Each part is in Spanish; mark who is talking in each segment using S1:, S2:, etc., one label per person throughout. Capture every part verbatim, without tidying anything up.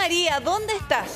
S1: María, ¿dónde estás?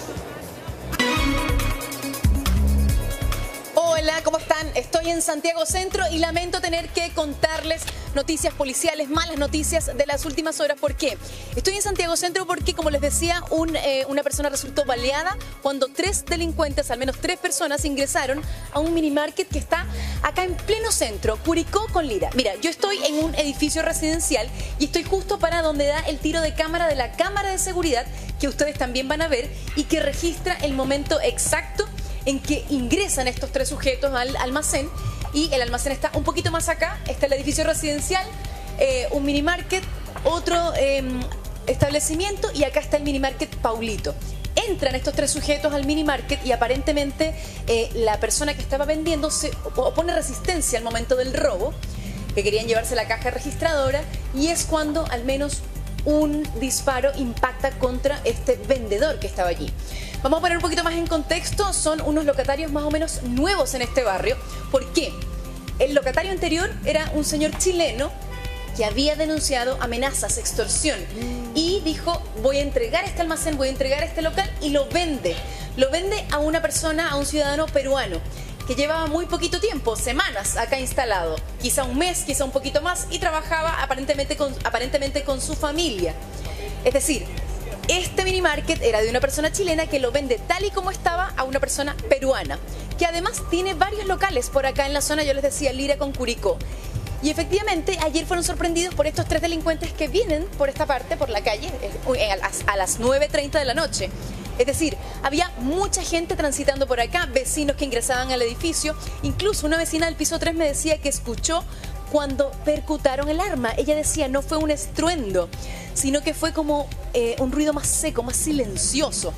S2: Hola, ¿cómo están? Estoy en Santiago Centro y lamento tener que contarles noticias policiales, malas noticias de las últimas horas. ¿Por qué? Estoy en Santiago Centro porque, como les decía, un, eh, una persona resultó baleada cuando tres delincuentes, al menos tres personas, ingresaron a un minimarket que está acá en pleno centro, Curicó con Lira. Mira, yo estoy en un edificio residencial y estoy justo para donde da el tiro de cámara de la cámara de seguridad, que ustedes también van a ver y que registra el momento exacto en que ingresan estos tres sujetos al almacén, y el almacén está un poquito más acá. Está el edificio residencial, eh, un mini market, otro eh, establecimiento, y acá está el mini market Paulito. Entran estos tres sujetos al mini market y aparentemente eh, la persona que estaba vendiendo se opone resistencia al momento del robo, que querían llevarse la caja registradora, y es cuando al menos un disparo impacta contra este vendedor que estaba allí. Vamos a poner un poquito más en contexto. Son unos locatarios más o menos nuevos en este barrio. ¿Por qué? El locatario anterior era un señor chileno que había denunciado amenazas, extorsión, y dijo: voy a entregar este almacén, voy a entregar este local, y lo vende. Lo vende a una persona, a un ciudadano peruano que llevaba muy poquito tiempo, semanas acá instalado, quizá un mes, quizá un poquito más, y trabajaba aparentemente con, aparentemente con su familia. Es decir, este mini market era de una persona chilena que lo vende tal y como estaba a una persona peruana, que además tiene varios locales por acá en la zona, yo les decía, Lira con Curicó. Y efectivamente ayer fueron sorprendidos por estos tres delincuentes que vienen por esta parte, por la calle, a las nueve treinta de la noche. Es decir, había mucha gente transitando por acá, vecinos que ingresaban al edificio. Incluso una vecina del piso tres me decía que escuchó cuando percutaron el arma. Ella decía, no fue un estruendo, sino que fue como eh, un ruido más seco, más silencioso.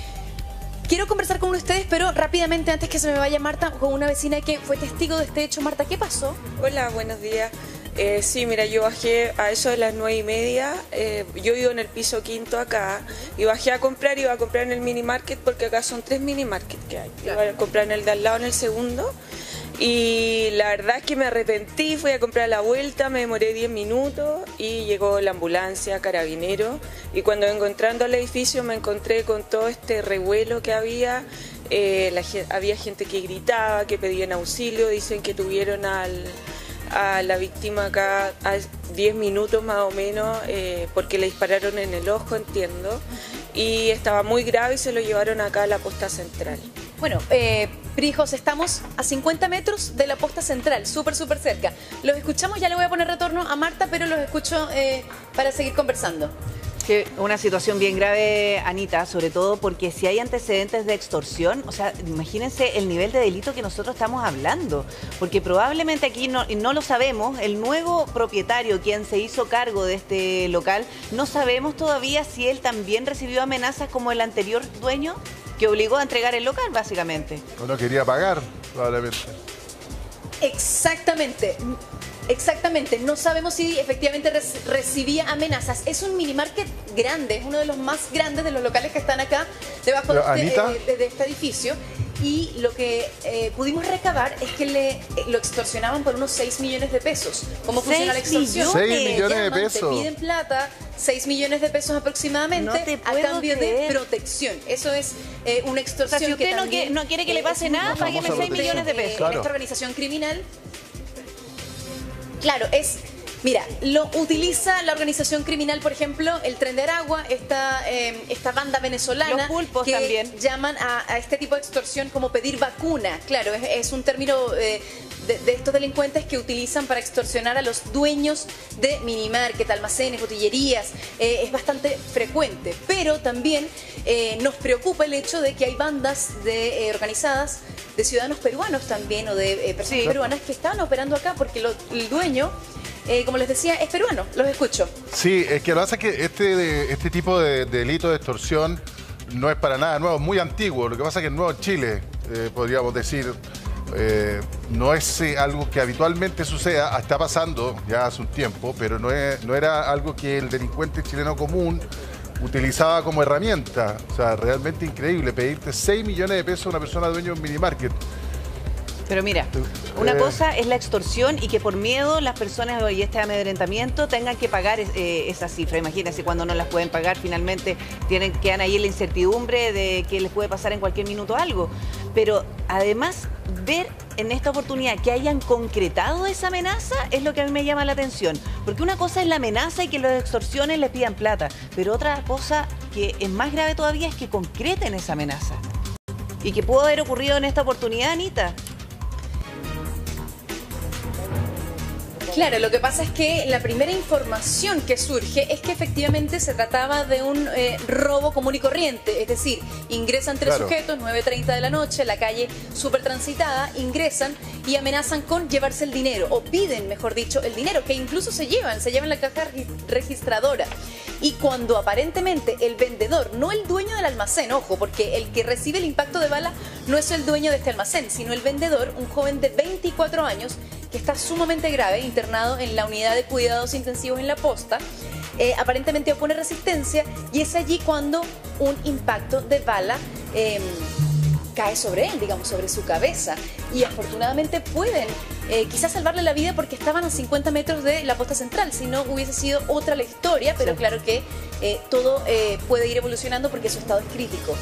S2: Quiero conversar con ustedes, pero rápidamente, antes que se me vaya Marta, con una vecina que fue testigo de este hecho. Marta, ¿qué pasó?
S3: Hola, buenos días. Eh, sí, mira, yo bajé a eso de las nueve y media, eh, yo vivo en el piso quinto acá, y bajé a comprar, iba a comprar en el mini market, porque acá son tres mini markets que hay. Iba a comprar en el de al lado, en el segundo, y la verdad es que me arrepentí, fui a comprar a la vuelta, me demoré diez minutos, y llegó la ambulancia, carabinero, y cuando vengo entrando al edificio me encontré con todo este revuelo que había. Eh, la, había gente que gritaba, que pedían auxilio, dicen que tuvieron al... a la víctima acá a diez minutos más o menos, eh, porque le dispararon en el ojo, entiendo, y estaba muy grave y se lo llevaron acá a la posta central.
S2: Bueno, eh, Prijos, estamos a cincuenta metros de la posta central, súper, súper cerca. Los escuchamos, ya le voy a poner retorno a Marta, pero los escucho eh, para seguir conversando.
S1: Que una situación bien grave, Anita, sobre todo porque si hay antecedentes de extorsión, o sea, imagínense el nivel de delito que nosotros estamos hablando, porque probablemente aquí no, no lo sabemos, el nuevo propietario, quien se hizo cargo de este local, no sabemos todavía si él también recibió amenazas como el anterior dueño, que obligó a entregar el local, básicamente.
S4: O no quería pagar, probablemente.
S2: Exactamente. Exactamente, no sabemos si efectivamente recibía amenazas. Es un mini market grande, es uno de los más grandes de los locales que están acá debajo de este, eh, de, de este edificio. Y lo que eh, pudimos recabar es que le, eh, lo extorsionaban por unos seis millones de pesos. ¿Cómo funciona la extorsión?
S4: seis millones de pesos.
S2: Te piden plata, seis millones de pesos aproximadamente, no a cambio creer. de protección. Eso es eh, una extorsión.
S1: O sea, si usted
S2: que
S1: no,
S2: también,
S1: quiere, no quiere que le pase
S2: eh,
S1: nada, págueme seis millones de pesos.
S2: Claro. En esta organización criminal. Claro, es... Mira, lo utiliza la organización criminal, por ejemplo, el Tren de Aragua, esta, eh, esta banda venezolana.
S1: Los pulpos
S2: que
S1: también.
S2: llaman a, a este tipo de extorsión como pedir vacuna. Claro, es, es un término eh, de, de estos delincuentes que utilizan para extorsionar a los dueños de minimarket, almacenes, botillerías. Eh, es bastante frecuente, pero también eh, nos preocupa el hecho de que hay bandas de, eh, organizadas de ciudadanos peruanos también, o de eh, personas sí. peruanas que estaban operando acá porque lo, el dueño... Eh, como les decía, es peruano, los escucho.
S4: Sí, es que lo que pasa es que este, de, este tipo de, de delito de extorsión no es para nada nuevo, es muy antiguo. Lo que pasa es que es nuevo en Chile, eh, podríamos decir, eh, no es eh, algo que habitualmente suceda, está pasando ya hace un tiempo, pero no, es, no era algo que el delincuente chileno común utilizaba como herramienta. O sea, realmente increíble, pedirte seis millones de pesos a una persona dueña de un minimarket.
S1: Pero mira, una
S4: Eh.
S1: cosa es la extorsión y que por miedo las personas y este amedrentamiento tengan que pagar eh, esa cifra. Imagínense cuando no las pueden pagar, finalmente tienen, quedan ahí en la incertidumbre de que les puede pasar en cualquier minuto algo. Pero además, ver en esta oportunidad que hayan concretado esa amenaza es lo que a mí me llama la atención. Porque una cosa es la amenaza y que los extorsiones les pidan plata, pero otra cosa que es más grave todavía es que concreten esa amenaza. ¿Y que pudo haber ocurrido en esta oportunidad, Anita?
S2: Claro, lo que pasa es que la primera información que surge es que efectivamente se trataba de un eh, robo común y corriente, es decir, ingresan tres
S4: Claro.
S2: sujetos, nueve treinta de la noche, la calle súper transitada, ingresan y amenazan con llevarse el dinero, o piden, mejor dicho, el dinero, que incluso se llevan, se llevan la caja registradora. Y cuando aparentemente el vendedor, no el dueño del almacén, ojo, porque el que recibe el impacto de bala no es el dueño de este almacén, sino el vendedor, un joven de veinticuatro años, que está sumamente grave, internado en la unidad de cuidados intensivos en La Posta, eh, aparentemente opone resistencia y es allí cuando un impacto de bala eh, cae sobre él, digamos, sobre su cabeza. Y afortunadamente pueden eh, quizás salvarle la vida porque estaban a cincuenta metros de La Posta Central, si no hubiese sido otra la historia, pero
S1: sí.
S2: claro que eh, todo eh, puede ir evolucionando porque su estado es crítico.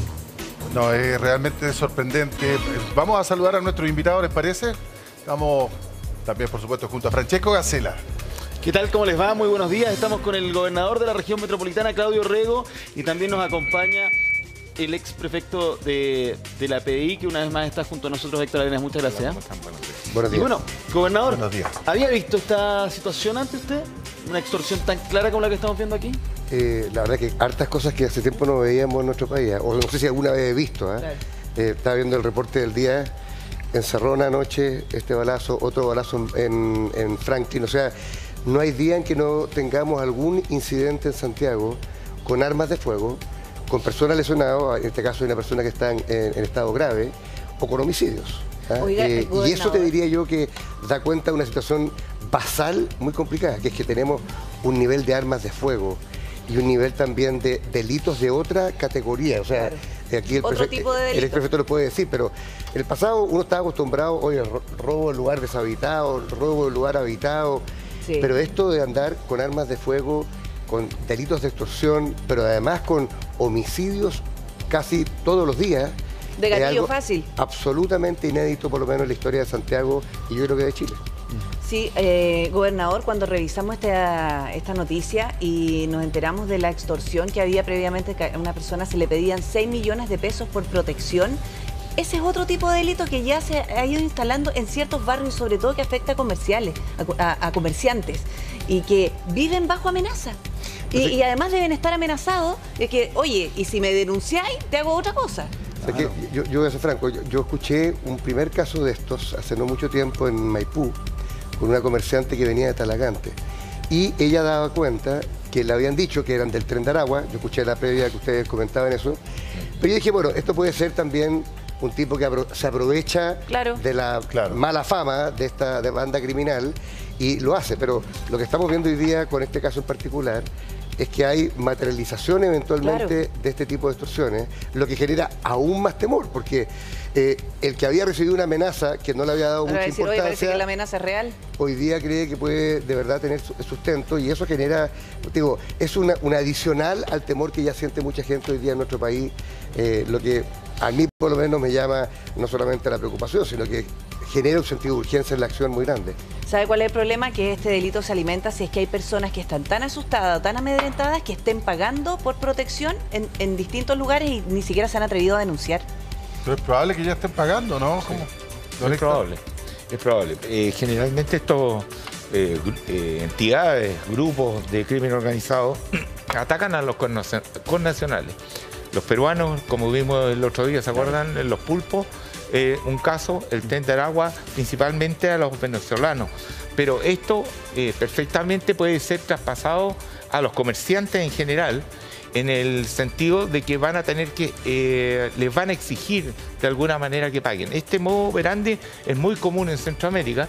S4: No, es realmente sorprendente. Vamos a saludar a nuestros invitados, ¿les parece? Estamos también, por supuesto, junto a Francesco Gacela.
S5: ¿Qué tal? ¿Cómo les va? Muy buenos días. Estamos con el gobernador de la región metropolitana, Claudio Rego, y también nos acompaña el ex prefecto de, de la P D I, que una vez más está junto a nosotros, Héctor Arenas. Muchas gracias.
S6: Buenos
S5: Y
S6: días.
S5: bueno, gobernador,
S4: Buenos días.
S5: ¿había visto esta situación antes usted? ¿Una extorsión tan clara como la que estamos viendo aquí?
S6: Eh, la verdad que hartas cosas que hace tiempo no veíamos en nuestro país, ¿eh? O no sé si alguna vez he visto. ¿eh?
S1: Claro.
S6: Eh, estaba viendo el reporte del día, encerró una noche este balazo, otro balazo en, en Franklin. O sea, no hay día en que no tengamos algún incidente en Santiago con armas de fuego, con personas lesionadas, en este caso hay una persona que está en, en estado grave, o con homicidios. ¿eh?
S1: Oiga,
S6: Eh, y eso
S1: gobernador.
S6: te diría yo que da cuenta de una situación basal muy complicada, que es que tenemos un nivel de armas de fuego y un nivel también de delitos de otra categoría. O sea,
S1: Claro.
S6: aquí el,
S1: Otro
S6: prefe-
S1: tipo de
S6: el
S1: delito.
S6: exprefecto lo puede decir, pero en el pasado uno estaba acostumbrado, oye, ro- robo en lugar deshabitado, robo en lugar habitado,
S1: Sí.
S6: pero esto de andar con armas de fuego, con delitos de extorsión, pero además con homicidios casi todos los días.
S1: De
S6: es
S1: gatillo
S6: algo
S1: fácil.
S6: Absolutamente inédito, por lo menos en la historia de Santiago y yo creo que de Chile.
S1: Sí, eh, gobernador, cuando revisamos esta, esta noticia y nos enteramos de la extorsión que había previamente, que a una persona se le pedían seis millones de pesos por protección, ese es otro tipo de delito que ya se ha ido instalando en ciertos barrios, sobre todo que afecta a comerciales, a, a- a comerciantes, y que viven bajo amenaza. Y, y además deben estar amenazados de que, oye, y si me denunciáis, te hago otra cosa.
S6: O sea que yo, yo voy a ser franco, yo, yo escuché un primer caso de estos hace no mucho tiempo en Maipú, con una comerciante que venía de Talagante. Y ella daba cuenta que le habían dicho que eran del Tren de Aragua, yo escuché la previa que ustedes comentaban eso, pero yo dije, bueno, esto puede ser también un tipo que apro- se aprovecha
S1: Claro.
S6: de la
S4: Claro.
S6: mala fama de esta de banda criminal y lo hace, pero lo que estamos viendo hoy día con este caso en particular es que hay materialización eventualmente
S1: Claro.
S6: de este tipo de extorsiones, lo que genera aún más temor, porque eh, el que había recibido una amenaza que no le había dado
S1: Ahora
S6: mucha
S1: decir, oye, parece
S6: importancia,
S1: que la amenaza es real.
S6: hoy día cree que puede de verdad tener su- sustento y eso genera, digo, es una, una adicional al temor que ya siente mucha gente hoy día en nuestro país, eh, lo que a mí por lo menos me llama no solamente la preocupación, sino que genera un sentido de urgencia en la acción muy grande.
S1: ¿Sabe cuál es el problema? Que este delito se alimenta si es que hay personas que están tan asustadas o tan amedrentadas que estén pagando por protección en, en distintos lugares y ni siquiera se han atrevido a denunciar.
S4: Pero es probable que ya estén pagando, ¿no? ¿Cómo? Don
S7: Es
S4: Héctor.
S7: probable, es probable. Eh, generalmente estos eh, gru- eh, entidades, grupos de crimen organizado atacan a los connacion- connacionales. Los peruanos, como vimos el otro día, ¿se acuerdan? En los pulpos, eh, un caso, el Tren de Aragua, principalmente a los venezolanos. Pero esto eh, perfectamente puede ser traspasado a los comerciantes en general, en el sentido de que van a tener que, eh, les van a exigir de alguna manera que paguen. Este modo operandi es muy común en Centroamérica.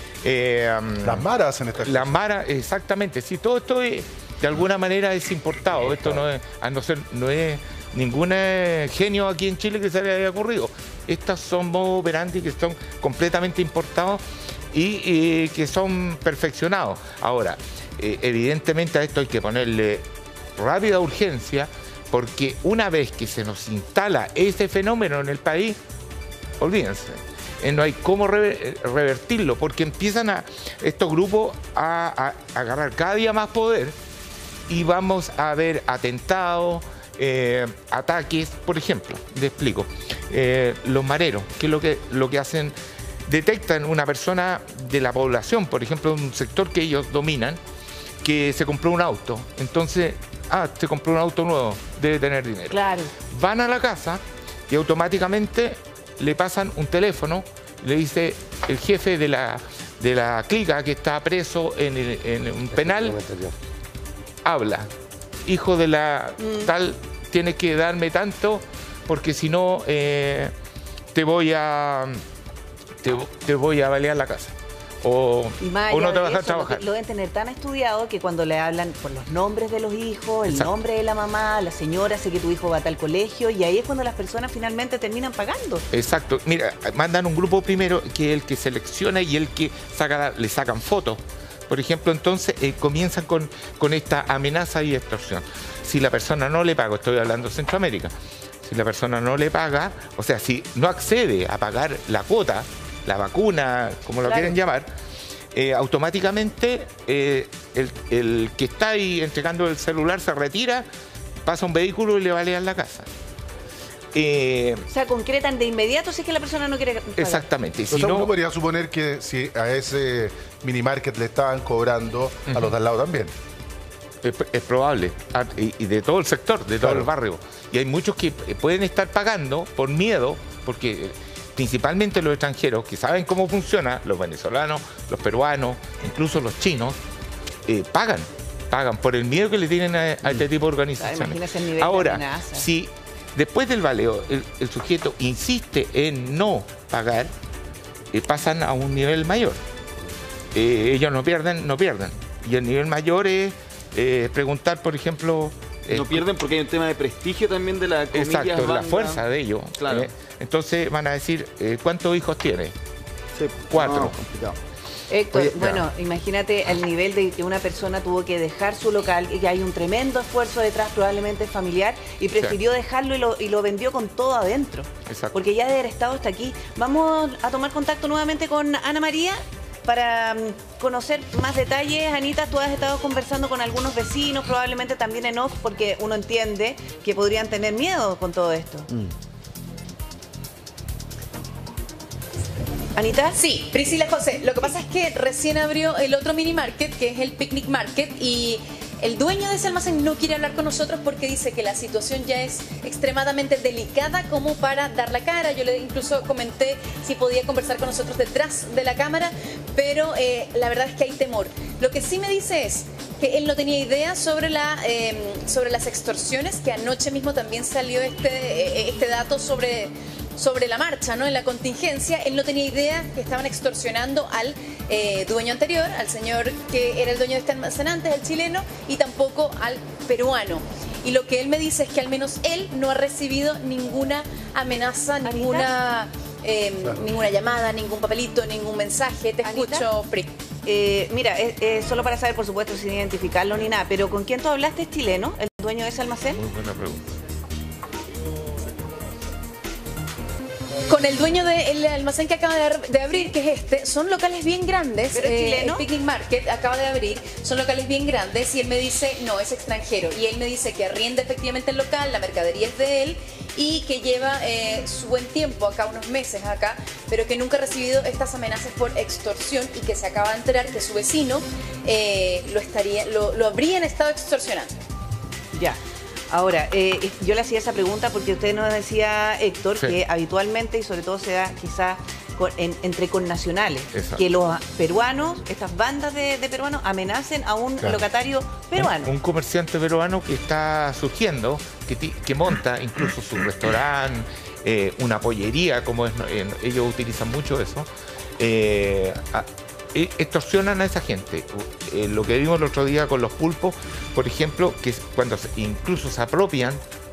S7: Eh,
S4: Las maras hacen estas
S7: Las
S4: cosas.
S7: maras, exactamente. Sí, todo esto es, de alguna manera es importado. Esto no es, a no ser, no es ningún eh, genio aquí en Chile que se le haya ocurrido. Estos son modos operandi que son completamente importados y eh, que son perfeccionados. Ahora, eh, evidentemente a esto hay que ponerle rápida urgencia, porque una vez que se nos instala ese fenómeno en el país, olvídense, eh, no hay cómo re revertirlo, porque empiezan a, estos grupos a, a, a agarrar cada día más poder y vamos a ver atentados, eh, ataques. Por ejemplo, les explico, eh, los mareros, que es lo que, lo que hacen, detectan una persona de la población, por ejemplo, un sector que ellos dominan, que se compró un auto, entonces, ah, se compró un auto nuevo, debe tener dinero.
S1: Claro.
S7: Van a la casa y automáticamente le pasan un teléfono, le dice el jefe de la, de la clica que está preso en, el, en un penal, habla, hijo de la mm. tal, tienes que darme tanto, porque si no, eh, te voy a te, te voy a balear la casa. O, o no te vas a trabajar.
S1: Lo, lo deben tener tan estudiado que cuando le hablan por los nombres de los hijos, el Exacto. nombre de la mamá, la señora, sé que tu hijo va a tal colegio, y ahí es cuando las personas finalmente terminan pagando.
S7: Exacto. Mira, mandan un grupo primero que es el que selecciona y el que saca, le sacan fotos. Por ejemplo, entonces eh, comienzan con, con esta amenaza y extorsión. Si la persona no le paga, estoy hablando de Centroamérica, si la persona no le paga, o sea, si no accede a pagar la cuota, la vacuna, como lo claro. quieren llamar, eh, automáticamente eh, el, el que está ahí entregando el celular se retira, pasa un vehículo y le balean la casa.
S1: Eh, o sea, concretan de inmediato si es que la persona no quiere pagar.
S7: Exactamente.
S4: Si no, uno podría suponer que si a ese mini market le estaban cobrando, uh-huh. a los de al lado también.
S7: Es, es probable. Y, y de todo el sector, de todo claro. el barrio. Y hay muchos que pueden estar pagando por miedo, porque principalmente los extranjeros que saben cómo funciona, los venezolanos, los peruanos, incluso los chinos, eh, pagan, pagan por el miedo que le tienen a, a este tipo de organizaciones.
S1: El nivel
S7: Ahora,
S1: de amenaza.
S7: Si después del baleo el, el sujeto insiste en no pagar, eh, pasan a un nivel mayor. Eh, ellos no pierden, no pierden. Y el nivel mayor es eh, preguntar, por ejemplo...
S5: Eh, no pierden porque hay un tema de prestigio también de la comillas,
S7: exacto,
S5: banda.
S7: La fuerza de ellos.
S5: Claro.
S7: Eh, entonces van a decir, eh, ¿cuántos hijos tiene? Sí. Cuatro.
S1: No, Héctor, Oye, bueno, ya. imagínate el nivel de que una persona tuvo que dejar su local, y que hay un tremendo esfuerzo detrás, probablemente familiar, y prefirió sí. dejarlo y lo, y lo vendió con todo adentro.
S7: Exacto.
S1: Porque ya de haber estado hasta aquí. Vamos a tomar contacto nuevamente con Ana María para conocer más detalles. Anita, tú has estado conversando con algunos vecinos, probablemente también en off, porque uno entiende que podrían tener miedo con todo esto. Mm.
S2: ¿Anita? Sí, Priscila José. Lo que pasa es que recién abrió el otro mini market, que es el Picnic Market, y el dueño de ese almacén no quiere hablar con nosotros porque dice que la situación ya es extremadamente delicada como para dar la cara. Yo le incluso comenté si podía conversar con nosotros detrás de la cámara, pero eh, la verdad es que hay temor. Lo que sí me dice es que él no tenía idea sobre, la, eh, sobre las extorsiones, que anoche mismo también salió este, eh, este dato sobre... sobre la marcha, ¿no? En la contingencia. Él no tenía idea que estaban extorsionando al eh, dueño anterior, al señor que era el dueño de este almacén antes, el chileno, y tampoco al peruano. Y lo que él me dice es que al menos él no ha recibido ninguna amenaza, ninguna, eh, claro. ninguna llamada, ningún papelito, ningún mensaje. Te
S1: ¿Anita?
S2: Escucho, Pri.
S1: Eh, mira, eh, eh, solo para saber, por supuesto, sin identificarlo ni nada, pero ¿con quién tú hablaste? ¿Es chileno, el dueño de ese almacén?
S7: Muy buena pregunta.
S2: Con el dueño del almacén que acaba de, de abrir, que es este, son locales bien grandes.
S1: ¿Pero es chileno?
S2: El Picnic Market acaba de abrir, son locales bien grandes, y él me dice, no, es extranjero. Y él me dice que arrienda efectivamente el local, la mercadería es de él, y que lleva eh, su buen tiempo acá, unos meses acá, pero que nunca ha recibido estas amenazas por extorsión, y que se acaba de enterar que su vecino eh, lo, estaría, lo, lo habrían estado extorsionando.
S1: Ya. Ahora, eh, yo le hacía esa pregunta porque usted nos decía, Héctor, sí. que habitualmente, y sobre todo se da quizás en, entre connacionales, Exacto. que los peruanos, estas bandas de, de peruanos, amenacen a un claro. locatario peruano.
S7: Un, un comerciante peruano que está surgiendo, que, que monta incluso su restaurante, eh, una pollería, como es, eh, ellos utilizan mucho eso, eh, a, extorsionan a esa gente. Eh, lo que vimos el otro día con los pulpos, por ejemplo, que cuando se, incluso se apropian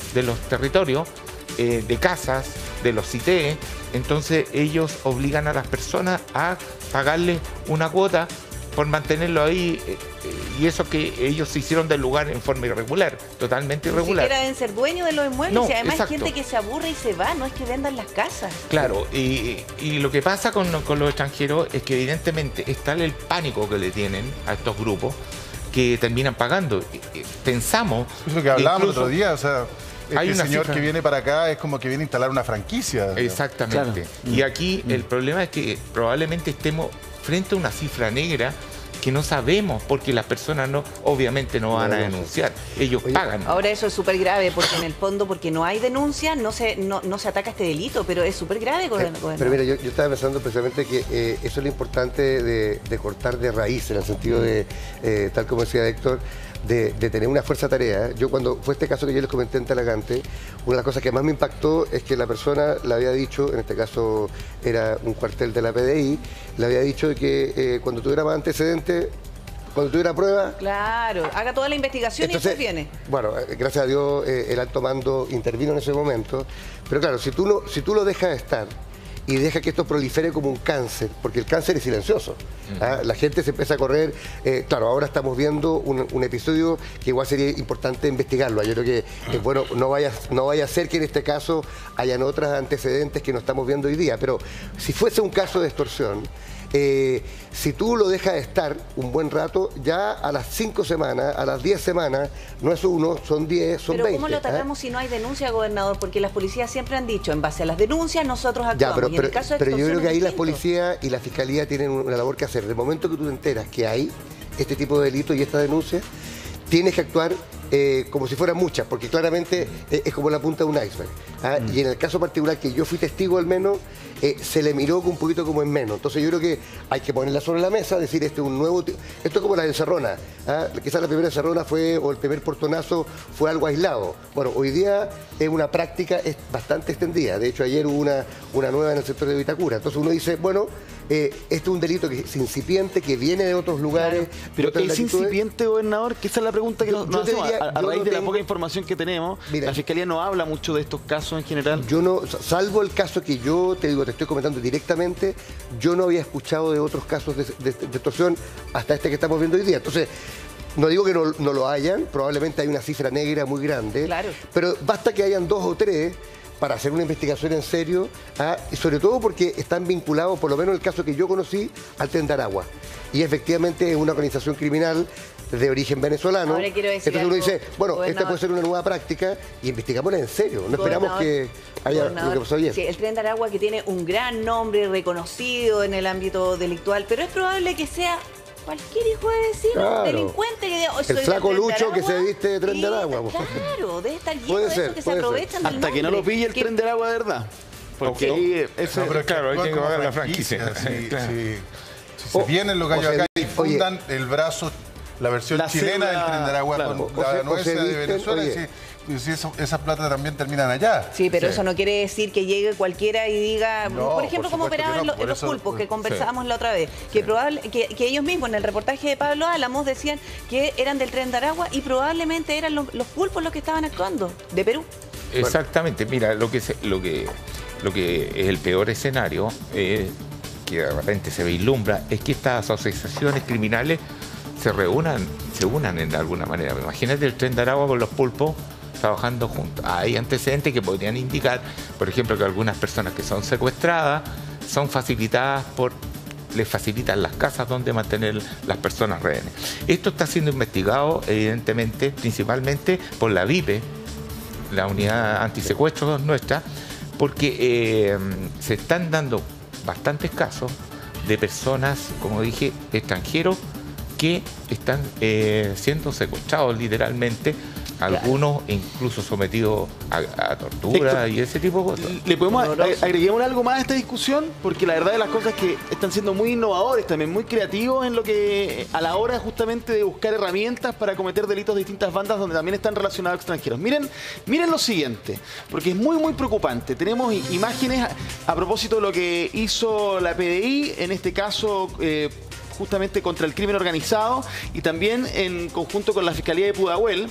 S7: de los territorios, eh, de casas, de los C I T E. Entonces ellos obligan a las personas a pagarle una cuota por mantenerlo ahí, eh, eh, y eso que ellos se hicieron del lugar en forma irregular, totalmente irregular.
S1: Ni siquiera deben ser dueños de los inmuebles,
S7: No,
S1: y además
S7: exacto.
S1: hay gente que se aburre y se va, no es que vendan las casas.
S7: Claro, y, y lo que pasa con, con los extranjeros es que evidentemente es tal el pánico que le tienen a estos grupos que terminan pagando. Pensamos...
S4: Eso que hablábamos el
S7: incluso,
S4: otro día, o sea...
S7: hay
S4: el
S7: una
S4: señor
S7: cifra.
S4: que viene para acá es como que viene a instalar una franquicia.
S7: Exactamente.
S5: Claro.
S7: Y aquí
S5: Mm.
S7: el problema es que probablemente estemos frente a una cifra negra que no sabemos, porque las personas no, obviamente no van
S6: No,
S7: a
S6: no.
S7: denunciar, ellos
S6: Oye,
S7: pagan.
S1: Ahora eso es súper grave, porque en el fondo, porque no hay denuncia, no se, no, no se ataca este delito, pero es súper grave,
S6: Eh,
S1: gobernador.
S6: Pero mira, yo, yo estaba pensando precisamente que eh, eso es lo importante de, de cortar de raíz, en el sentido de, eh, tal como decía Héctor, de, de tener una fuerza tarea. Yo cuando fue este caso que yo les comenté en Talagante, una de las cosas que más me impactó es que la persona le había dicho, en este caso era un cuartel de la P D I, le había dicho que eh, cuando tuviera más antecedentes, cuando tuviera pruebas,
S1: Claro, haga toda la investigación
S6: entonces,
S1: y después viene.
S6: bueno, eh, gracias a Dios eh, el alto mando intervino en ese momento, pero claro, si tú, no, si tú lo dejas estar y dejas que esto prolifere como un cáncer, porque el cáncer es silencioso, ¿ah? La gente se empieza a correr, eh, claro, ahora estamos viendo un, un episodio que igual sería importante investigarlo, yo creo que, eh, bueno, no vaya, no vaya a ser que en este caso hayan otros antecedentes que no estamos viendo hoy día, pero si fuese un caso de extorsión, Eh, si tú lo dejas estar un buen rato, ya a las cinco semanas, a las diez semanas, no es uno, son diez, son
S1: Pero
S6: veinte.
S1: ¿cómo lo
S6: ¿ah?
S1: atacamos si no hay denuncia, gobernador? Porque las policías siempre han dicho, en base a las denuncias nosotros actuamos.
S6: Ya, pero,
S1: y en
S6: pero,
S1: el caso de
S6: pero yo creo
S1: extorsión
S6: que ahí
S1: es
S6: las
S1: distinto.
S6: policías y la fiscalía tienen una labor que hacer. De momento que tú te enteras que hay este tipo de delitos y esta denuncia, tienes que actuar eh, como si fueran muchas, porque claramente eh, es como la punta de un iceberg. ¿ah?
S5: Mm.
S6: Y en el caso particular que yo fui testigo al menos, eh, se le miró un poquito como en menos. Entonces yo creo que hay que ponerla sobre la mesa, decir, este es un nuevo... ti- Esto es como la encerrona. ¿ah? Quizás la primera encerrona fue, o el primer portonazo fue algo aislado. Bueno, hoy día es una práctica es bastante extendida. De hecho, ayer hubo una, una nueva en el sector de Vitacura. Entonces uno dice, bueno, eh, este es un delito que es incipiente, que viene de otros lugares. de
S5: Pero
S6: otras
S5: ¿es
S6: latitudes.
S5: incipiente, gobernador? Que esa es la pregunta que
S6: Yo-
S5: nos,
S6: yo
S5: nos
S6: te
S5: hacemos.
S6: diría,
S5: a, a
S6: yo
S5: raíz
S6: no
S5: de la
S6: tengo-
S5: poca información que tenemos,
S6: Mira,
S5: la Fiscalía no habla mucho de estos casos en general.
S6: Yo no, salvo el caso que yo te digo, te estoy comentando directamente, yo no había escuchado de otros casos de, de- de extorsión hasta este que estamos viendo hoy día. Entonces, no digo que no, no lo hayan, probablemente hay una cifra negra muy grande,
S1: Claro.
S6: pero basta que hayan dos o tres para hacer una investigación en serio, ¿ah? Y sobre todo porque están vinculados, por lo menos el caso que yo conocí, al Tren de Aragua. Y efectivamente es una organización criminal de origen venezolano.
S1: Ahora quiero decir
S6: Entonces uno
S1: algo,
S6: dice, bueno, esta
S1: gobernador.
S6: puede ser una nueva práctica y investigámosla en serio. No esperamos que haya lo
S1: Gobernador,
S6: que pasó ayer.
S1: sí, el Tren de Aragua, que tiene un gran nombre reconocido en el ámbito delictual, pero es probable que sea cualquier hijo de vecino,
S6: Claro.
S1: delincuente que diga, "Oh, soy
S6: El
S1: del
S6: flaco
S1: Tren de
S6: Lucho que se
S1: Aragua",
S6: viste de Tren de
S1: y-
S6: Aragua, po.
S1: Claro, debe estar lleno
S6: Puede
S1: de
S6: ser,
S1: esos que se
S6: puede ser.
S1: aprovechan del
S5: Hasta que no
S1: nombre.
S5: lo pille el
S1: Que-
S5: Tren de Aragua de verdad. Porque
S7: Ok.
S5: ahí eh, eso-
S4: No, pero es que
S7: claro, ahí
S4: actúan
S7: tiene que
S4: como
S7: pagar la franquicia.
S4: Si,
S7: Claro.
S4: si- si se
S6: O-
S4: vienen los gallos
S6: o se
S4: acá
S6: vi-
S4: y fundan el brazo, la versión
S5: La
S4: chilena
S5: célula,
S4: del Tren de Aragua
S5: claro.
S4: con
S6: O
S4: la
S6: se- o
S4: anuencia
S6: se
S4: de
S6: visten,
S4: Venezuela,
S6: oye.
S4: si, si eso- esas plata también terminan allá.
S1: Sí, pero
S7: Sí.
S1: eso no quiere decir que llegue cualquiera y diga,
S4: No,
S1: por ejemplo,
S4: por
S1: como
S4: supuesto que
S1: operaban
S4: no,
S1: los,
S4: por
S1: los
S4: eso-
S1: pulpos que
S4: sí.
S1: conversábamos la otra vez, que, probable, que, que ellos mismos en el reportaje de Pablo Álamos decían que eran del Tren de Aragua y probablemente eran los, los pulpos los que estaban actuando, de Perú.
S7: Exactamente, mira, lo que, se- lo que, lo que es el peor escenario, eh, que de repente se vislumbra, es que estas asociaciones criminales se reúnan, se unan en alguna manera. Imagínate el Tren de Aragua con los pulpos trabajando juntos. Hay antecedentes que podrían indicar, por ejemplo, que algunas personas que son secuestradas son facilitadas por... les facilitan las casas donde mantener las personas rehenes. Esto está siendo investigado, evidentemente, principalmente por la V I P E, la unidad antisecuestro nuestra, porque eh, se están dando bastantes casos de personas, como dije, extranjeros, que están eh, siendo secuestrados literalmente, algunos incluso sometidos a, a tortura
S5: Héctor,
S7: y ese tipo de cosas.
S5: ¿Le podemos
S1: Doloroso.
S5: agreguemos algo más a esta discusión? Porque la verdad de las cosas es que están siendo muy innovadores también, muy creativos en lo que a la hora justamente de buscar herramientas para cometer delitos de distintas bandas donde también están relacionados extranjeros. Miren, miren lo siguiente, porque es muy muy preocupante. Tenemos i- imágenes a, a propósito de lo que hizo la P D I, en este caso eh, justamente contra el crimen organizado y también en conjunto con la Fiscalía de Pudahuel.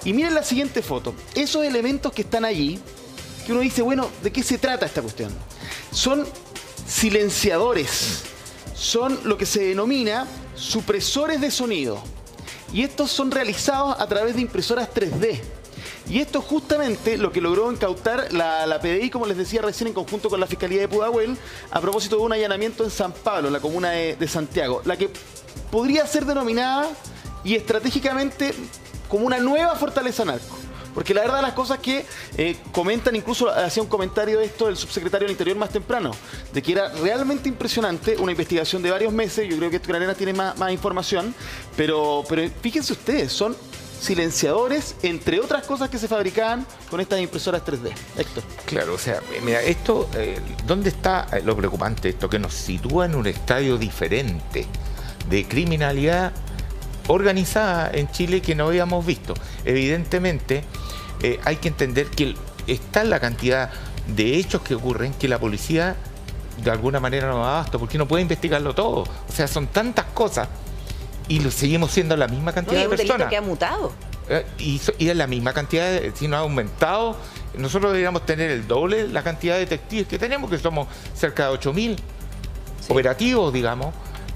S5: Y miren la siguiente foto. Esos elementos que están allí, que uno dice, bueno, ¿de qué se trata esta cuestión? Son silenciadores. Son lo que se denomina supresores de sonido. Y estos son realizados a través de impresoras tres D. Y esto es justamente lo que logró incautar la, la P D I, como les decía recién, en conjunto con la Fiscalía de Pudahuel, a propósito de un allanamiento en San Pablo, en la comuna de, de Santiago, la que podría ser denominada y estratégicamente como una nueva fortaleza narco. Porque la verdad de las cosas que eh, comentan, incluso hacía un comentario de esto el subsecretario del Interior más temprano, de que era realmente impresionante, una investigación de varios meses. Yo creo que Héctor Arenas tiene más, más información, pero, pero fíjense ustedes, son silenciadores, entre otras cosas que se fabricaban con estas impresoras tres D. Héctor.
S7: Claro, o sea, mira, esto, eh, ¿dónde está lo preocupante? Esto que nos sitúa en un estadio diferente de criminalidad organizada en Chile que no habíamos visto. Evidentemente, eh, hay que entender que está la cantidad de hechos que ocurren que la policía de alguna manera no da abasto, porque no puede investigarlo todo. O sea, son tantas cosas y lo seguimos siendo la misma cantidad
S1: no,
S7: de personas.
S1: Un delito que ha mutado.
S7: Eh, y, so, y es la misma cantidad, de, si no ha aumentado, nosotros deberíamos tener el doble la cantidad de detectives que tenemos, que somos cerca de ocho mil sí. operativos, digamos,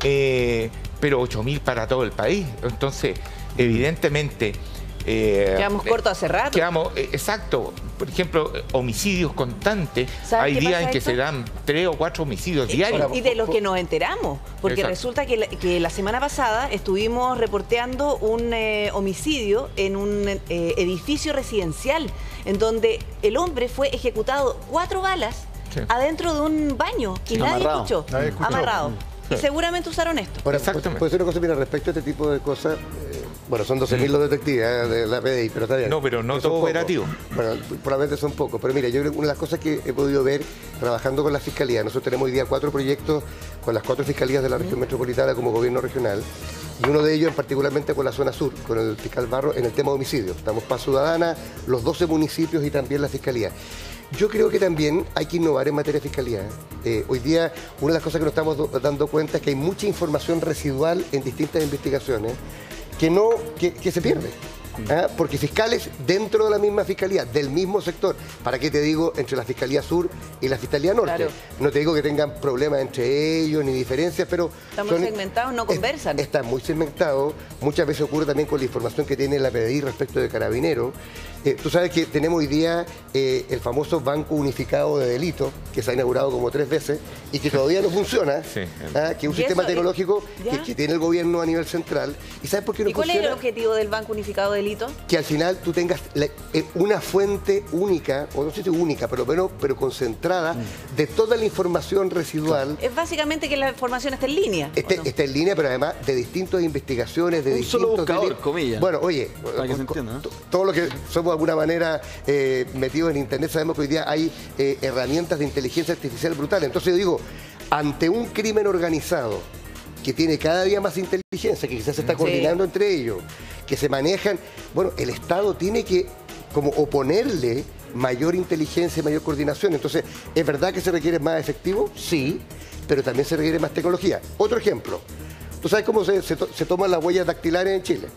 S7: eh, pero ocho mil para todo el país. Entonces, evidentemente...
S1: Eh, quedamos cortos hace rato.
S7: Quedamos, eh, exacto. Por ejemplo, homicidios constantes. Hay días en que esto? se dan tres o cuatro homicidios
S1: y,
S7: diarios.
S1: Y de los que nos enteramos. Porque exacto. resulta que la, que la semana pasada estuvimos reporteando un eh, homicidio en un eh, edificio residencial, en donde el hombre fue ejecutado cuatro balas sí. adentro de un baño y nadie
S5: Amarrado.
S1: escuchó.
S4: Nadie escuchó.
S1: Amarrado.
S4: Sí.
S1: Y seguramente usaron esto.
S6: Ahora, exactamente. Puede ser una cosa, mira, respecto a este tipo de cosas, eh, bueno, son doce mil los detectives eh, de la P D I, pero está bien.
S7: No, pero no todo operativo.
S6: Bueno, probablemente son pocos, pero mira, yo creo que una de las cosas que he podido ver trabajando con la Fiscalía, nosotros tenemos hoy día cuatro proyectos con las cuatro fiscalías de la región metropolitana como gobierno regional, y uno de ellos en particularmente con la zona sur, con el fiscal Barro, en el tema de homicidios. Estamos Paz Ciudadana, los doce municipios y también la Fiscalía. Yo creo que también hay que innovar en materia de fiscalía. Eh, hoy día, una de las cosas que nos estamos do, dando cuenta es que hay mucha información residual en distintas investigaciones que, no, que, que se pierde. ¿Ah? Porque fiscales dentro de la misma fiscalía, del mismo sector, ¿para qué te digo entre la Fiscalía Sur y la Fiscalía Norte? Claro. No te digo que tengan problemas entre ellos ni diferencias, pero...
S1: Están muy segmentados, no conversan.
S6: Es, están muy segmentados, muchas veces ocurre también con la información que tiene la P D I respecto de Carabineros. Eh, tú sabes que tenemos hoy día eh, el famoso Banco Unificado de Delitos, que se ha inaugurado como tres veces y que todavía no funciona, sí. ¿Ah? Que es un sistema eso, tecnológico que, que tiene el gobierno a nivel central. ¿Y sabes por qué no
S1: ¿Y cuál
S6: funciona?
S1: es el objetivo del Banco Unificado de Delitos?
S6: Que al final tú tengas la, eh, una fuente única, o no sé si única, pero, pero, pero concentrada mm. de toda la información residual.
S1: Es básicamente que la información está en línea.
S6: Esté, no? Está en línea, pero además de distintas investigaciones, de
S5: un
S6: distintos...
S5: solo buscador, comillas.
S6: Bueno, oye,
S5: para que se entienda, ¿no?
S6: Todo lo que somos de alguna manera eh, metidos en Internet, sabemos que hoy día hay eh, herramientas de inteligencia artificial brutales. Entonces yo digo, ante un crimen organizado que tiene cada día más inteligencia, que quizás se está coordinando sí. entre ellos, que se manejan, bueno, el Estado tiene que como oponerle mayor inteligencia y mayor coordinación. Entonces, ¿es verdad que se requiere más efectivo? Sí, pero también se requiere más tecnología. Otro ejemplo, ¿tú sabes cómo se, se, to se toman las huellas dactilares en Chile?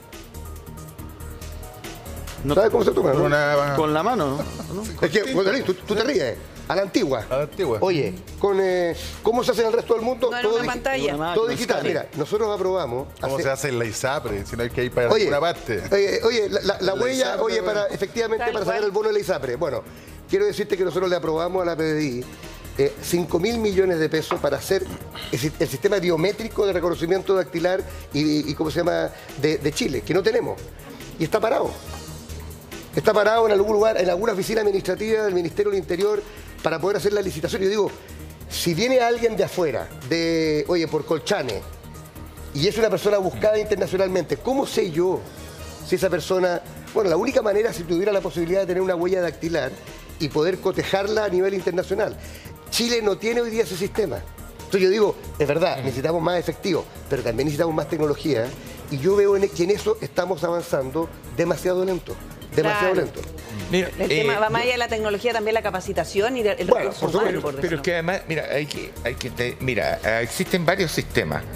S5: No,
S6: ¿Sabes cómo se toman?
S5: Con, una... con la mano, ¿no?
S6: Es que, bueno, tú, tú te ríes. A la antigua.
S4: A la antigua.
S6: Oye, con, eh, ¿cómo se hace en el resto del mundo?
S1: No,
S6: todo
S1: una pantalla.
S6: Todo, todo digital. Mira, nosotros aprobamos...
S4: ¿Cómo
S6: hace...
S4: se hace en la ISAPRE? Si no hay que ir para
S6: oye,
S4: alguna parte.
S6: Oye, oye la, la, la huella,
S4: ISAPRE,
S6: oye, para efectivamente
S1: Tal
S6: para
S1: cual.
S6: sacar el bono de la ISAPRE. Bueno, quiero decirte que nosotros le aprobamos a la P D I eh, cinco mil millones de pesos para hacer el, el sistema biométrico de reconocimiento dactilar y, y ¿cómo se llama? De, de Chile, que no tenemos. Y está parado. Está parado en algún lugar, en alguna oficina administrativa del Ministerio del Interior para poder hacer la licitación. Yo digo, si viene alguien de afuera, de, oye, por Colchane, y es una persona buscada internacionalmente, ¿cómo sé yo si esa persona... Bueno, la única manera es si tuviera la posibilidad de tener una huella dactilar y poder cotejarla a nivel internacional. Chile no tiene hoy día ese sistema. Entonces yo digo, es verdad, necesitamos más efectivo, pero también necesitamos más tecnología, y yo veo en, que en eso estamos avanzando demasiado lento. Demasiado
S1: claro.
S6: lento.
S1: Mira, el eh, tema va más allá de la tecnología, también la capacitación y el
S6: bueno,
S1: recurso
S6: por
S1: humano.
S7: Pero, pero es que además, mira, hay que, hay que te, mira, existen varios sistemas.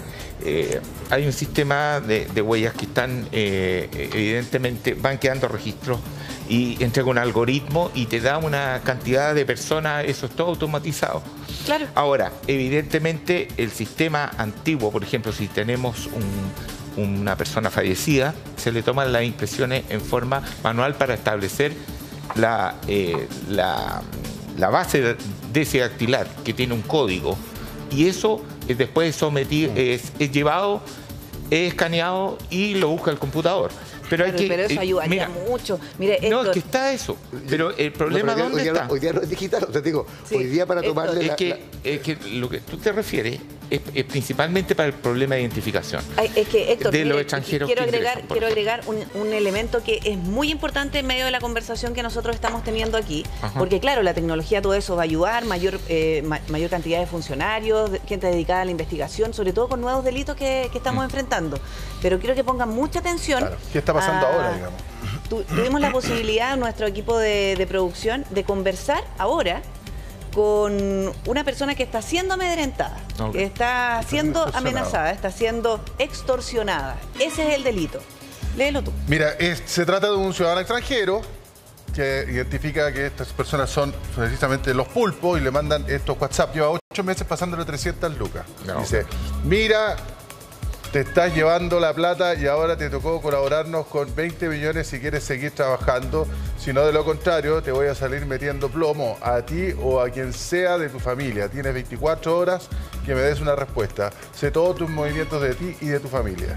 S7: eh, hay un sistema de, de huellas que están, eh, evidentemente, van quedando registros y entrega un algoritmo y te da una cantidad de personas, eso es todo automatizado.
S1: Claro.
S7: Ahora, evidentemente, el sistema antiguo, por ejemplo, si tenemos un, una persona fallecida, se le toman las impresiones en forma manual para establecer la, eh, la, la base de ese dactilar, que tiene un código. Y eso eh, después es, sometido, es, es llevado, es escaneado y lo busca el computador. Pero,
S1: Claro,
S7: hay que,
S1: pero eso
S7: eh,
S1: ayudaría
S7: mira,
S1: mucho. Mire,
S7: no,
S1: Héctor,
S7: es que está eso. Pero el problema,
S6: No, pero
S7: ¿dónde
S6: hoy día,
S7: está?
S6: Hoy día no es digital, te digo,
S1: Sí,
S6: hoy día para
S1: esto-
S6: tomarle
S7: Es
S6: la,
S7: que,
S6: la-
S7: es que lo que tú te refieres es, es principalmente para el problema de identificación.
S1: Ay, es que, Héctor,
S7: de
S1: mire,
S7: los extranjeros
S1: quiero
S7: que
S1: agregar,
S7: ingresan, por
S1: quiero
S7: ejemplo.
S1: agregar un, un elemento que es muy importante en medio de la conversación que nosotros estamos teniendo aquí,
S7: Ajá.
S1: porque claro, la tecnología, todo eso va a ayudar, mayor, eh, ma- mayor cantidad de funcionarios, de- gente dedicada a la investigación, sobre todo con nuevos delitos que, que estamos
S7: Mm.
S1: enfrentando. Pero quiero que pongan mucha atención.
S4: Claro. ¿Qué está pasando
S1: a-
S4: ahora, digamos?
S1: Tu- tuvimos la posibilidad, nuestro equipo de, de producción, de conversar ahora con una persona que está siendo amedrentada,
S7: Ok.
S1: que está siendo
S4: extorsionada.
S1: amenazada, está siendo extorsionada. Ese es el delito. Léelo tú.
S4: Mira, es- se trata de un ciudadano extranjero que identifica que estas personas son precisamente los pulpos y le mandan estos WhatsApp. Lleva ocho meses pasándole trescientas lucas.
S7: No.
S4: Dice, mira, te estás llevando la plata y ahora te tocó colaborarnos con veinte millones si quieres seguir trabajando. Si no, de lo contrario, te voy a salir metiendo plomo a ti o a quien sea de tu familia. Tienes veinticuatro horas que me des una respuesta. Sé todos tus movimientos de ti y de tu familia.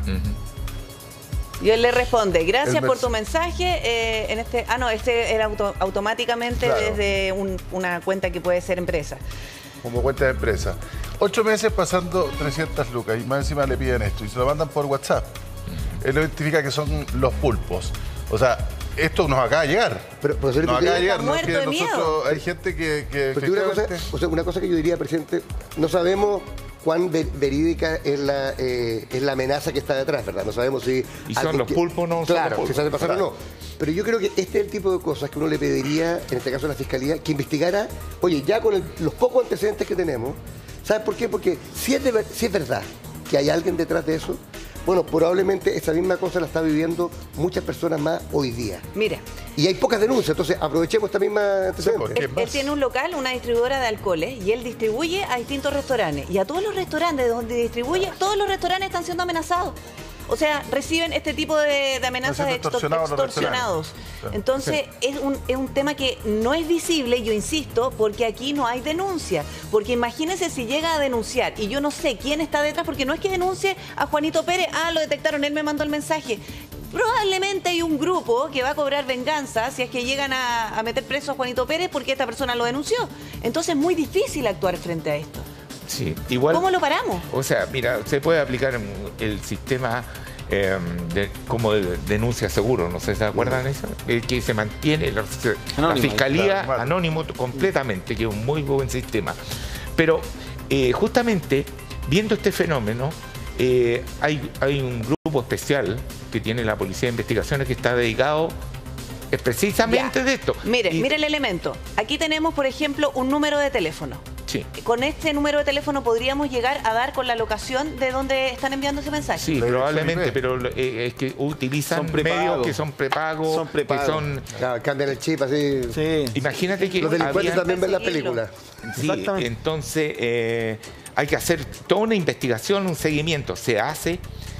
S1: Y él le responde, gracias
S4: El
S1: por
S4: mens-
S1: tu mensaje. eh, en este, ah, no, este era auto- automáticamente
S4: Claro.
S1: desde un- una cuenta que puede ser empresa.
S4: Como cuenta de empresa. Ocho meses pasando trescientas lucas y más encima le piden esto y se lo mandan por WhatsApp. Él lo identifica que son los pulpos. O sea, esto nos acaba de llegar.
S6: Pero, profesor,
S4: Nos
S6: porque-
S4: acaba de llegar.
S1: Está
S4: ¿no?
S1: muerto
S4: Que
S1: de miedo.
S4: nosotros, hay gente que... que
S6: Porque una cosa,
S4: efectivamente-
S6: o sea, una cosa que yo diría, presidente, no sabemos cuán ve- verídica es la, eh, es la amenaza que está detrás, ¿verdad? No sabemos si...
S7: ¿Y son
S6: alguien
S7: los
S6: que-
S7: pulpos o no son
S6: Claro,
S7: los pulpos?
S6: si se hace pasar o no. Pero yo creo que este es el tipo de cosas que uno le pediría, en este caso a la Fiscalía, que investigara, oye, ya con el- los pocos antecedentes que tenemos, ¿sabes por qué? Porque si es, de ver- si es verdad que hay alguien detrás de eso, bueno, probablemente esa misma cosa la está viviendo muchas personas más hoy día.
S1: Mira,
S6: Y hay pocas denuncias, entonces aprovechemos esta misma antecedente.
S4: porque-
S1: él,
S4: ¿Qué
S1: él
S4: más?
S1: tiene un local, una distribuidora de alcoholes, y él distribuye a distintos restaurantes. Y a todos los restaurantes donde distribuye, todos los restaurantes están siendo amenazados. O sea, reciben este tipo de, de amenazas
S4: Están
S1: de
S4: siendo
S1: extor-
S4: extorsionados los
S1: extorsionados.
S4: restaurantes. Claro.
S1: Entonces, es un, es un tema que no es visible, yo insisto, porque aquí no hay denuncia. Porque imagínense si llega a denunciar y yo no sé quién está detrás, porque no es que denuncie a Juanito Pérez, ah, lo detectaron, él me mandó el mensaje. Probablemente hay un grupo que va a cobrar venganza si es que llegan a, a meter preso a Juanito Pérez porque esta persona lo denunció. Entonces es muy difícil actuar frente a esto.
S7: Sí, igual.
S1: ¿Cómo lo paramos?
S7: O sea, mira, se puede aplicar el sistema eh, de, como de denuncia seguro, no sé si se acuerdan de eso, el que se mantiene la, la
S5: Anónimo,
S7: fiscalía
S4: claro.
S7: anónimo completamente, que es un muy buen sistema. Pero eh, justamente viendo este fenómeno, eh, hay, hay un grupo especial que tiene la Policía de Investigaciones que está dedicado eh, precisamente
S1: Ya.
S7: de esto.
S1: Mire,
S7: Y-
S1: mire el elemento. Aquí tenemos, por ejemplo, un número de teléfono.
S7: Sí.
S1: Con este número de teléfono podríamos llegar a dar con la locación de donde están enviando ese mensaje.
S7: Sí,
S4: La
S7: probablemente,
S4: dirección I P.
S7: pero eh, es que utilizan
S5: Son prepagos.
S7: medios que son prepagos,
S5: Son prepagos.
S7: que son...
S6: Claro, cambian el chip así.
S5: Sí.
S7: Imagínate que
S6: Los delincuentes
S7: había-
S6: también ven la
S1: Perseguirlo.
S6: película.
S7: Sí,
S5: Exactamente.
S7: entonces eh, hay que hacer toda una investigación, un seguimiento. Se hace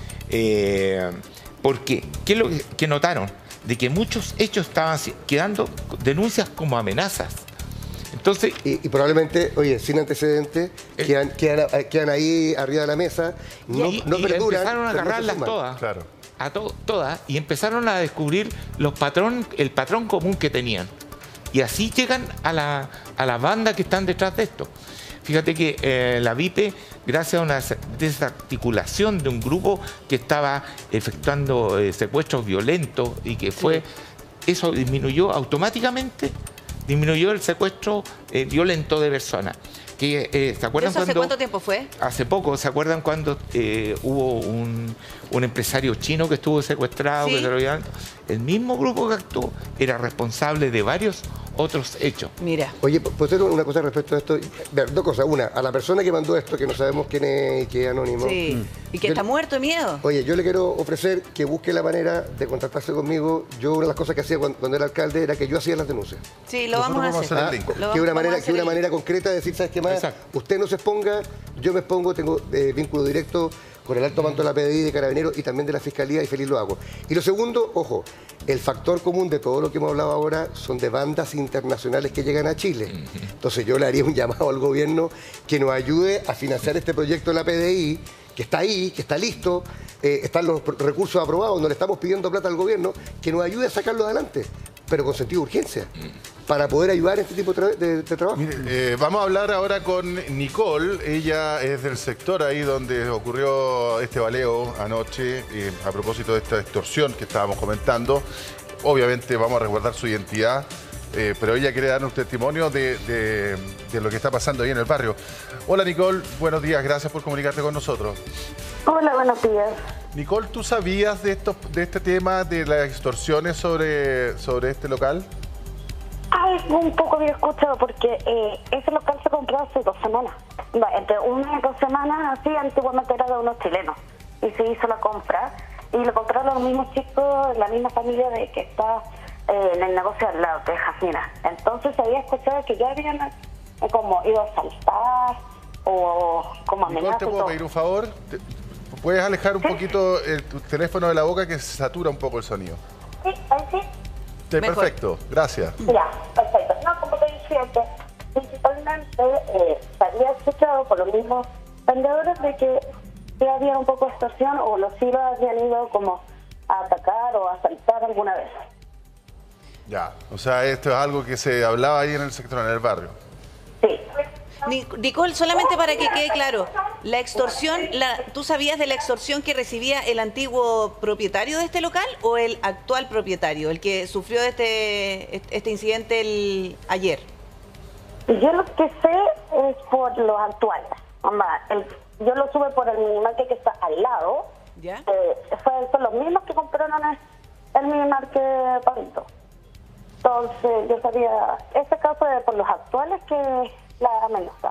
S7: eh, porque, ¿qué es lo que, que notaron? De que muchos hechos estaban si- quedando denuncias como amenazas. Entonces,
S6: Y, y probablemente, oye, sin antecedentes,
S7: Eh.
S6: quedan, quedan, quedan ahí arriba de la mesa, no,
S7: y,
S6: no
S7: y
S6: perduran.
S7: empezaron a
S6: pero no se
S7: agarrarlas
S6: suman.
S7: todas.
S4: Claro.
S7: A to- todas y empezaron a descubrir los patrón, el patrón común que tenían. Y así llegan a la, a la banda que están detrás de esto. Fíjate que eh, la V I P, gracias a una desarticulación de un grupo que estaba efectuando eh, secuestros violentos y que fue, eso disminuyó automáticamente, disminuyó el secuestro eh, violento de personas. Que, eh, ¿se acuerdan
S1: ¿Eso hace
S7: cuando-
S1: cuánto tiempo fue?
S7: Hace poco, ¿se acuerdan cuando eh, hubo un, un empresario chino que estuvo secuestrado?
S1: Sí.
S7: Que se lo habían- el mismo grupo que actuó era responsable de varios otros hechos.
S1: Mira.
S6: Oye, ¿puedo hacer una cosa respecto a esto? Ver, dos cosas. Una, a la persona que mandó esto, que no sabemos quién es y que es anónimo.
S1: Sí. Y que
S6: Yo-
S1: está muerto de miedo.
S6: Oye, yo le quiero ofrecer que busque la manera de contactarse conmigo. Yo una de las cosas que hacía cuando, cuando era alcalde era que yo hacía las denuncias.
S1: Sí, lo
S4: Nosotros
S1: vamos a
S4: vamos a
S1: hacer.
S4: hacer el
S6: Ah,
S4: link.
S1: Lo
S6: que
S1: vamos-
S6: una
S1: vamos a
S6: manera, que
S1: hacer
S6: una
S1: el
S6: manera concreta de decir, ¿sabes qué más?
S7: Exacto.
S6: Usted no se exponga, yo me expongo, tengo eh, vínculo directo con el alto mando de la P D I, de Carabineros y también de la Fiscalía y feliz lo hago. Y lo segundo, ojo, el factor común de todo lo que hemos hablado ahora son de bandas internacionales que llegan a Chile. Entonces yo le haría un llamado al gobierno que nos ayude a financiar este proyecto de la P D I, que está ahí, que está listo, eh, están los recursos aprobados, no le estamos pidiendo plata al gobierno, que nos ayude a sacarlo adelante, pero con sentido de urgencia, para poder ayudar a este tipo de, tra- de- de trabajo.
S4: Mire, eh, vamos a hablar ahora con Nicole. Ella es del sector ahí donde ocurrió este baleo anoche, eh, a propósito de esta extorsión que estábamos comentando. Obviamente vamos a resguardar su identidad, eh, pero ella quiere darnos testimonio de, de- de lo que está pasando ahí en el barrio. Hola Nicole, buenos días, gracias por comunicarte con nosotros.
S8: Hola, buenos días.
S4: Nicole, ¿tú sabías de, estos, de este tema de las extorsiones sobre, sobre este local?
S8: Algo un poco había escuchado porque eh, ese local se compró hace dos semanas. Va, entre una y dos semanas, así, antiguamente era de unos chilenos. Y se hizo la compra. Y lo compraron los mismos chicos, la misma familia de que está eh, en el negocio al lado, que es Jasmina. Entonces se había escuchado que ya habían eh, como ido a saltar o como
S4: Nicole,
S8: amenazas
S4: ¿te
S8: y
S4: puedo
S8: todo.
S4: pedir un favor? Te- ¿Puedes alejar un poquito el, tu teléfono de la boca que se satura un poco el sonido?
S8: Sí, ahí sí.
S4: Sí,
S1: Mejor.
S4: perfecto, gracias.
S8: Ya, perfecto. No, como te decía, que principalmente eh, se había escuchado por los mismos vendedores de que sí había un poco de extorsión o los sí lo habían ido como a atacar o a asaltar alguna vez.
S4: Ya, o sea, esto es algo que se hablaba ahí en el sector, en el barrio.
S8: Sí.
S1: Ni- Nicole, solamente para que quede claro, la extorsión, la, ¿tú sabías de la extorsión que recibía el antiguo propietario de este local o el actual propietario, el que sufrió este, este incidente el, ayer?
S8: Yo lo que sé es por los actuales. Onda, el- yo lo sube por el minimarket que está al lado.
S1: ¿Ya?
S8: Eh, fue, son los mismos que compraron el, el minimarket Pablito. Entonces yo sabía, ese caso es por los actuales que la amenaza.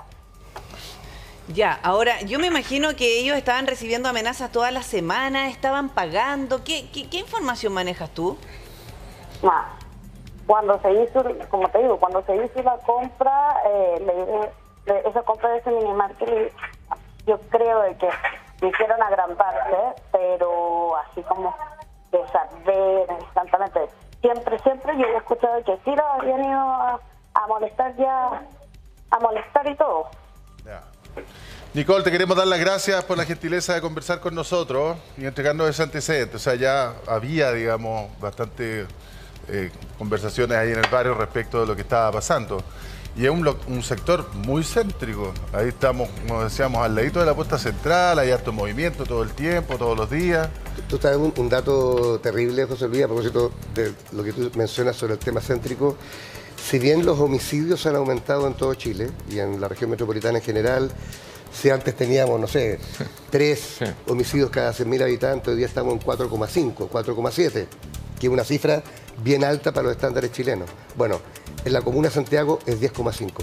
S1: Ya, ahora, yo me imagino que ellos estaban recibiendo amenazas todas las semanas, estaban pagando. ¿Qué, qué, qué información manejas tú?
S8: Más. Cuando se hizo, como te digo, cuando se hizo la compra, eh, le- le- esa compra de ese minimarket, le- yo creo de que lo hicieron a gran parte, pero así como de saber instantáneamente. Siempre, siempre yo he escuchado que sí lo habían ido a, a molestar ya, a molestar y todo.
S4: Ya. Nicole, te queremos dar las gracias por la gentileza de conversar con nosotros y entregarnos ese antecedente. O sea, ya había, digamos, bastante eh, conversaciones ahí en el barrio respecto de lo que estaba pasando. Y es un, lo- un sector muy céntrico. Ahí estamos, como decíamos, al ladito de la puesta central, hay harto movimiento todo el tiempo, todos los días.
S6: Tú sabes un, un dato terrible, José Luis, a propósito de lo que tú mencionas sobre el tema céntrico. Si bien los homicidios han aumentado en todo Chile y en la región metropolitana en general, si antes teníamos, no sé, tres
S7: Sí.
S6: homicidios cada cien mil habitantes, hoy día estamos en cuatro coma cinco, cuatro coma siete, que es una cifra bien alta para los estándares chilenos. Bueno, en la comuna de Santiago es diez coma cinco.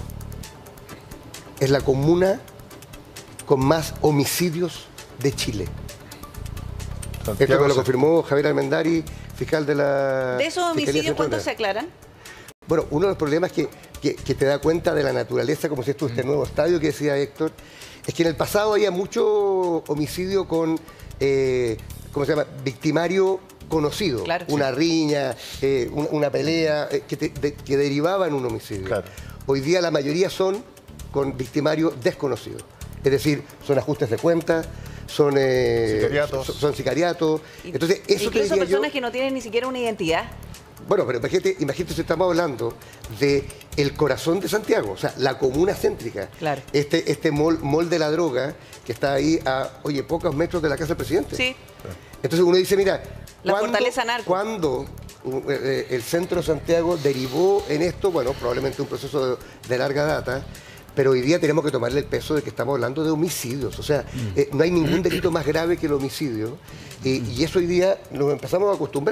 S6: Es la comuna con más homicidios de Chile. Esto
S4: Santiago
S6: me lo
S4: se-
S6: confirmó Javier Almendari, fiscal de la
S1: ¿De esos
S6: Fiscalía
S1: homicidios
S6: Central.
S1: cuántos se aclaran?
S6: Bueno, uno de los problemas que, que, que te da cuenta de la naturaleza, como si esto este nuevo estadio que decía Héctor, es que en el pasado había mucho homicidio con, eh, ¿cómo se llama?, victimario conocido.
S1: Claro.
S6: Una riña, eh, un- una pelea, eh, que, te- de- que derivaba en un homicidio.
S4: Claro.
S6: Hoy día la mayoría son con victimario desconocido. Es decir, son ajustes de cuentas, son, eh,
S4: Sicariatos.
S6: son, son sicariatos. Entonces, eso te
S1: Incluso
S6: diría yo-
S1: personas que no tienen ni siquiera una identidad.
S6: bueno, pero imagínate, imagínate si estamos hablando de el corazón de Santiago, o sea, la comuna céntrica.
S1: Claro.
S6: Este, este mall, mall de la droga que está ahí a, oye, pocos metros de la casa del presidente.
S1: Sí.
S6: Entonces uno dice, mira,
S1: La
S6: ¿cuándo-
S1: fortaleza narco.
S6: ¿cuándo uh, eh, el centro de Santiago derivó en esto? Bueno, probablemente un proceso de, de larga data, pero hoy día tenemos que tomarle el peso de que estamos hablando de homicidios. O sea,
S1: Mm.
S6: eh, no hay ningún delito más grave que el homicidio. Y, y eso hoy día nos empezamos a acostumbrar.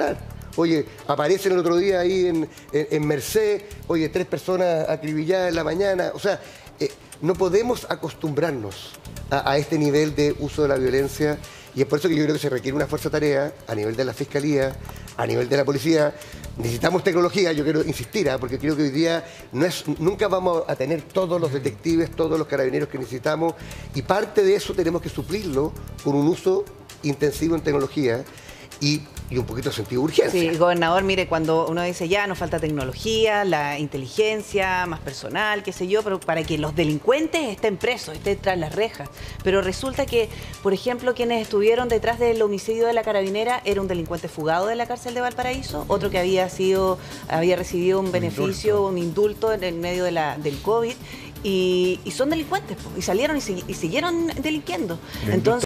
S6: Oye, aparecen el otro día ahí en, en, en Merced, oye, tres personas acribilladas en la mañana. O sea, eh, no podemos acostumbrarnos a, a este nivel de uso de la violencia, y es por eso que yo creo que se requiere una fuerza tarea a nivel de la Fiscalía, a nivel de la Policía. Necesitamos tecnología, yo quiero insistir, ¿eh? porque creo que hoy día no es, nunca vamos a tener todos los detectives, todos los carabineros que necesitamos, y parte de eso tenemos que suplirlo con un uso intensivo en tecnología y, y un poquito de sentido de urgencia.
S1: Sí, gobernador, mire, cuando uno dice ya nos falta tecnología, la inteligencia, más personal, qué sé yo, pero para que los delincuentes estén presos, estén tras las rejas. Pero resulta que, por ejemplo, quienes estuvieron detrás del homicidio de la carabinera era un delincuente fugado de la cárcel de Valparaíso, otro que había sido, había recibido un beneficio, un indulto en el medio de la, del COVID, y, y son delincuentes, y salieron y, y siguieron delinquiendo. Entonces,